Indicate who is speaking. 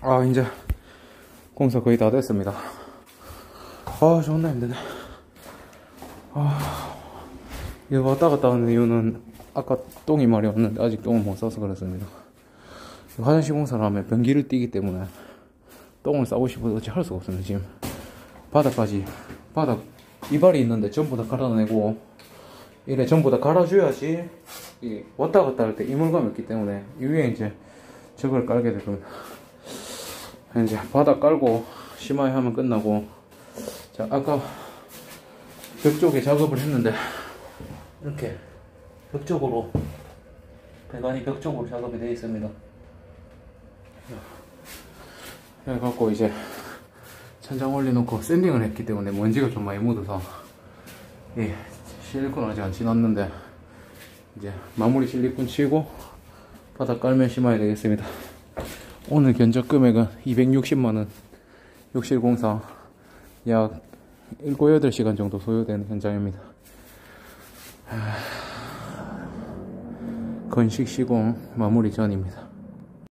Speaker 1: 이제 공사 거의 다 됐습니다. 존나 힘드네. 이거 왔다 갔다 하는 이유는 아까 똥이 말이 왔는데 아직 똥을 못 싸서 그렇습니다. 화장실 공사를 하면 변기를 띄기 때문에 똥을 싸고 싶어도 어찌 할 수가 없습니다. 지금 바닥 이발이 있는데 전부 다 갈아내고 이래 전부 다 갈아줘야지 왔다 갔다 할 때 이물감이 없기 때문에 이 위에 이제 저걸 깔게 될 겁니다. 이제 바닥 깔고 심하게 하면 끝나고, 자, 아까 벽 쪽에 작업을 했는데 이렇게 벽 쪽으로, 배관이 벽 쪽으로 작업이 되어 있습니다. 그래갖고 이제 천장 올려놓고 샌딩을 했기 때문에 먼지가 좀 많이 묻어서 실리콘 아직 안 치놨는데 이제 마무리 실리콘 치고 바닥 깔면 심어야 되겠습니다. 오늘 견적 금액은 260만원, 욕실 공사 약 7, 8시간 정도 소요되는 현장입니다. 건식 시공 마무리 전입니다.